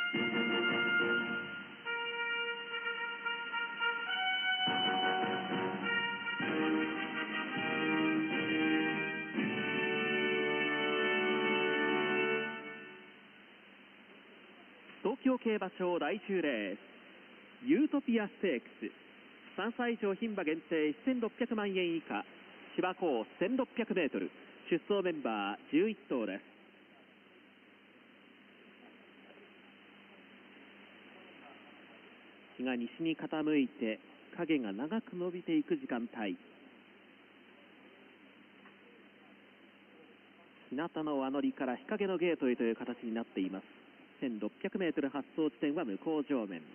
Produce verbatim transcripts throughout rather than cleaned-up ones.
東京競馬場第じゅうレースユートピアステークス、さんさい以上牝馬限定せんろっぴゃくまんえん以下、芝コースせんろっぴゃくメートル、出走メンバーじゅういっ頭です。日が西に傾いて影が長く伸びていく時間帯、日向の輪乗りから日陰のゲートへという形になっています。せんろっぴゃくメートル発走地点は向こう上面、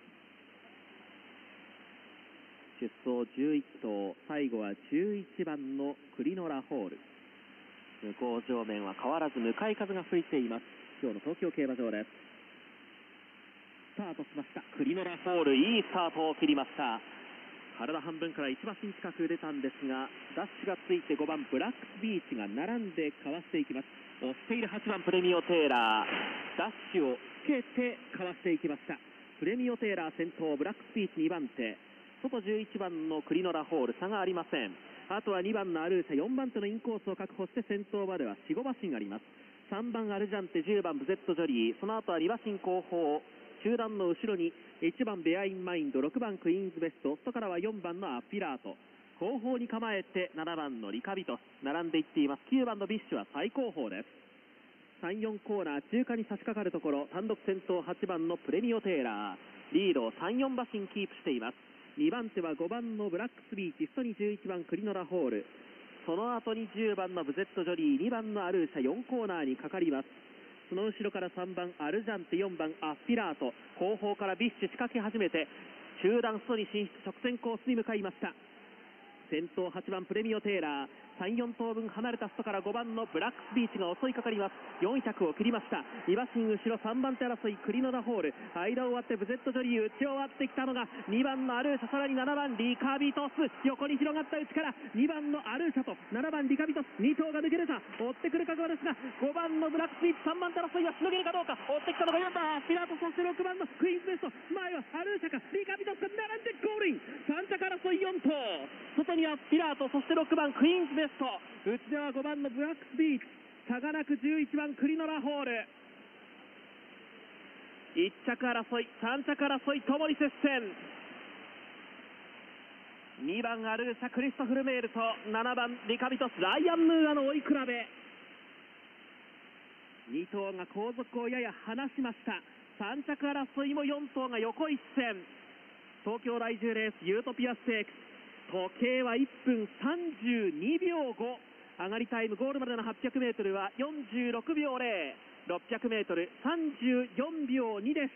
出走じゅういっ頭、最後はじゅういちばんのクリノラホール。向こう上面は変わらず向かい風が吹いています。今日の東京競馬場です。スタートしました。クリノラホール、いいスタートを切りました。体半分からいち馬身近く出たんですが、ダッシュがついてごばんブラックスビーチが並んでかわしていきます。押しているはちばんプレミオテーラー、ダッシュをつけてかわしていきました。プレミオテーラー先頭、ブラックスビーチにばん手、外じゅういちばんのクリノラホール、差がありません。あとはにばんのアルーシャ、よんばん手のインコースを確保して先頭まではよん、ご馬身あります。さんばんアルジャンテ、じゅうばんブゼットジョリー、その後はに馬身後方、集団の後ろにいちばんベアインマインド、ろくばんクイーンズベスト、外からはよんばんのアピラート、後方に構えてななばんのリカビトス並んでいっています。きゅうばんのビッシュは最後方です。さん、よんコーナー中間に差し掛かるところ、単独先頭はちばんのプレミオテーラー、リードをさん、よん馬身キープしています。にばん手はごばんのブラックスビーチ、外にじゅういちばんクリノラホール、その後にじゅうばんのブゼットジョリー、にばんのアルーシャ、よんコーナーにかかります。その後ろからさんばんアルジャンテ、よんばんアスピラート、後方からビッシュ仕掛け始めて集団外に進出、直線コースに向かいました。先頭はちばんプレミオテーラー、さん、よん頭分離れた外からごばんのブラックスビーチが襲いかかります。よんひゃくを切りました。に馬身後ろさんばん手争い、クリノラホール、間を割ってブゼットジョリー、内を割ってきたのがにばんのアルーシャ、さらにななばんリカビトス、横に広がった内からにばんのアルーシャとななばんリカビトス、に頭が抜け出た。追ってくる覚悟ですが、ごばんのブラックスビーチ、さんばん手争いはしのげるかどうか。追ってきたのがよんばんアスピラート、そしてろくばんのクイーンズベスト、前はアルーシャかリカビトスが並んでゴールイン。さん着争いよん頭、外にアスピラート、そしてろくばんクイーンズベスト、内ではごばんのブラックスビーチ、差がなくじゅういちばんクリノラホール。いち着争い、さん着争いともに接戦。にばんアルーシャ、クリストフルメールとななばんリカビトス、ライアン・ムーアの追い比べ。に頭が後続をやや離しました。さん着争いもよん頭が横一線。東京第じゅうレースユートピアステークス、時計はいっぷんさんじゅうにびょうご、上がりタイムゴールまでのはっぴゃくメートルはよんじゅうろくびょうゼロ、ろっぴゃくメートルさんじゅうよんびょうにでした。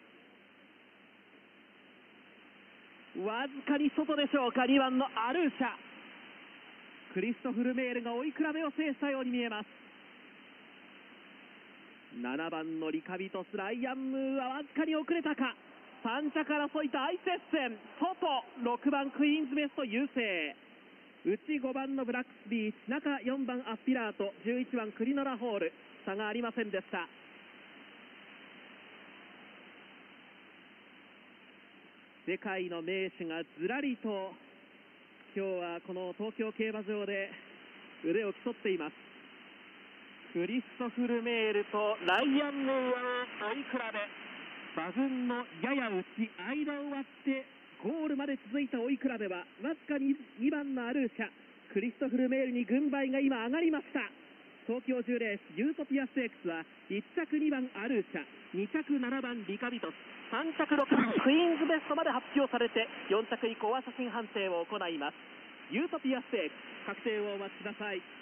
わずかに外でしょうか。にばんのアルーシャ、クリストフルメールが追い比べを制したように見えます。ななばんのリカビトス、ライアン・ムーはわずかに遅れたか。さん着争い大接戦、外ろくばんクイーンズベスト優勢、内ごばんのブラックスビーチ、中よんばんアスピラート、じゅういちばんクリノラホール、差がありませんでした。世界の名手がずらりと今日はこの東京競馬場で腕を競っています。クリストフルメールとライアン・ムーアを追い比べ、馬群のやや内、間を割ってゴールまで続いた追い比べはわずかににばんのアルーシャ、クリストフルメールに軍配が今上がりました。東京じゅうレースユートピアステークスはいち着にばんアルーシャ、に着ななばんリカビトス、さん着ろくばんクイーンズベストまで発表されて、よん着以降は写真判定を行います。ユートピアステークス確定をお待ちください。